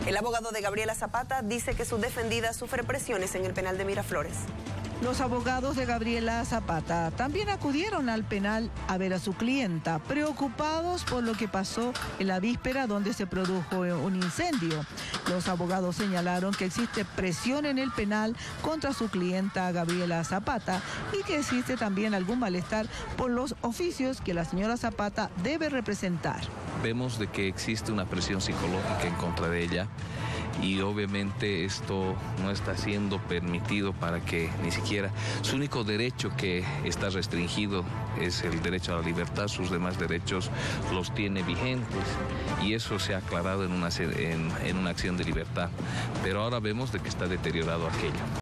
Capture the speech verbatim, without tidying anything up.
El abogado de Gabriela Zapata dice que su defendida sufre presiones en el penal de Miraflores. Los abogados de Gabriela Zapata también acudieron al penal a ver a su clienta, preocupados por lo que pasó en la víspera donde se produjo un incendio. Los abogados señalaron que existe presión en el penal contra su clienta Gabriela Zapata y que existe también algún malestar por los oficios que la señora Zapata debe representar. Vemos de que existe una presión psicológica en contra de ella y obviamente esto no está siendo permitido para que ni siquiera su único derecho que está restringido es el derecho a la libertad, sus demás derechos los tiene vigentes y eso se ha aclarado en una, en, en una acción de libertad, pero ahora vemos de que está deteriorado aquello.